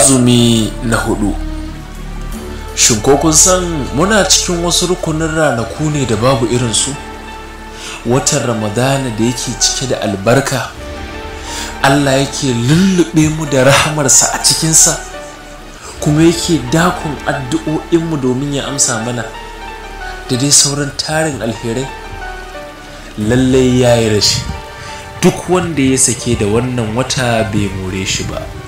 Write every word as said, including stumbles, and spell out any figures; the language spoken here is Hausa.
azumi na hudu. Shin ko kun san muna cikin wasu rukunin ranaku ne da babu irinsu? Watan Ramadana da yake cike da albarka, Allah yake lullube mu da rahamarsa a cikinsa, kuma yake dakon addu'o'inmu domin ya amsa mana da dai sauran tarin alherai. Lallai ya yi rashi duk wanda ya sake da wannan wata bai more shi ba.